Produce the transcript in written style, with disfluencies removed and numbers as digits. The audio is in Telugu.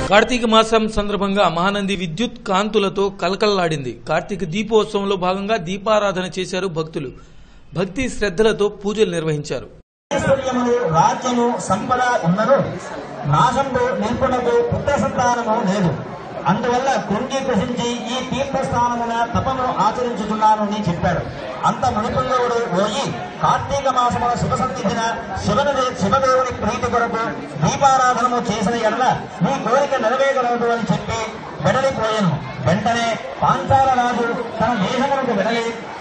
కార్తీక మాసం సందర్భంగా మహానంది విద్యుత్ కాంతులతో కలకలలాడింది. కార్తీక దీపోత్సవంలో భాగంగా దీపారాధన చేశారు భక్తులు. భక్తి శ్రద్ధలతో పూజలు నిర్వహించారు. రాజ్యము సంపద ఉన్నరు, నాశంలో నిల్పునకు పుత్ర సంతానము లేదు. అందువల్ల కృంగి కృషించి ఈ తీర్థస్థానమున తపము ఆచరించుతున్నానని చెప్పాడు. అంత మునిపుంగవుడు పోయి కార్తీక మాసమున శుభ సన్నిధిన శివదేవుని ప్రీతి కొరకు దీపారాధనము చేసిన ఎడల నీ కోరిక నెరవేరగలదు అని చెప్పి వెడలిపోయాను. వెంటనే పాంచాల రాజు తన దేశములకు వెడలి